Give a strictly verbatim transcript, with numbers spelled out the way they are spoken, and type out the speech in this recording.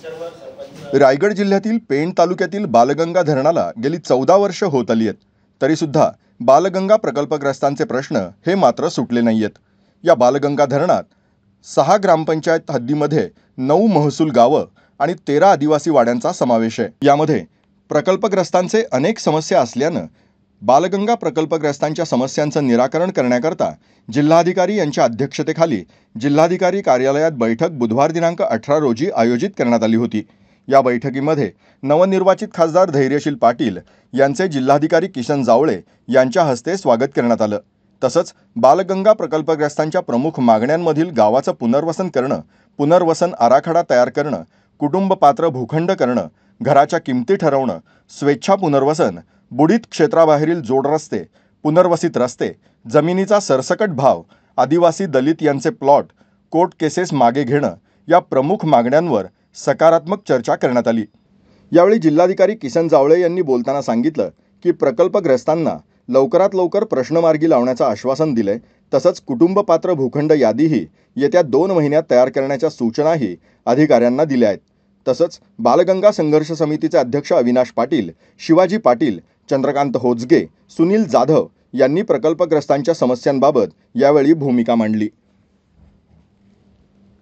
रायगड जिल्ह्यातील पेण तालुक्यातील बालगंगा धरणाला गेली चौदा वर्ष होत आली आहेत, तरीसुद्धा बालगंगा प्रकल्पग्रस्तांचे प्रश्न हे मात्र सुटले नाही आहेत। या बालगंगा धरणात सहा ग्रामपंचायत हद्दीमध्ये नऊ महसूल गावं आणि तेरा आदिवासी वाड्यांचा समावेश आहे। यामध्ये प्रकल्पग्रस्तांचे अनेक समस्या असल्यानं बालगंगा प्रकल्पग्रस्तांच्या समस्यांचं निराकरण करण्याकरता जिल्हाधिकारी यांच्या अध्यक्षतेखाली जिल्हाधिकारी कार्यालयात बैठक बुधवार दिनांक अठरा रोजी आयोजित करण्यात आली होती। या बैठकीमध्ये नवनिर्वाचित खासदार धैर्यशील पाटील यांचे जिल्हाधिकारी किशन जावळे यांच्या हस्ते स्वागत करण्यात आलं। तसंच बालगंगा प्रकल्पग्रस्तांच्या प्रमुख मागण्यांमधील गावाचं पुनर्वसन करणं, पुनर्वसन आराखडा तयार करणं, कुटुंब पात्र भूखंड करणं, घराच्या किमती ठरवणं, स्वेच्छा पुनर्वसन, बुडीत क्षेत्राबाहेरील जोड रस्ते, पुनर्वसित रस्ते, जमिनीचा सरसकट भाव, आदिवासी दलित यांचे प्लॉट, कोर्ट केसेस मागे घेणं या प्रमुख मागण्यांवर सकारात्मक चर्चा करण्यात आली। यावेळी जिल्हाधिकारी किशन जावळे यांनी बोलताना सांगितलं की प्रकल्पग्रस्तांना लवकरात लवकर प्रश्न मार्गी लावण्याचं आश्वासन दिले। तसंच कुटुंब पात्र भूखंड यादीही येत्या दोन महिन्यात तयार करण्याच्या सूचनाही अधिकाऱ्यांना दिल्या आहेत। तसंच बालगंगा संघर्ष समितीचे अध्यक्ष अविनाश पाटील, शिवाजी पाटील, चंद्रकांत होजगे, सुनील जाधव यांनी प्रकल्पग्रस्तांच्या समस्यांबाबत यावेळी भूमिका मांडली।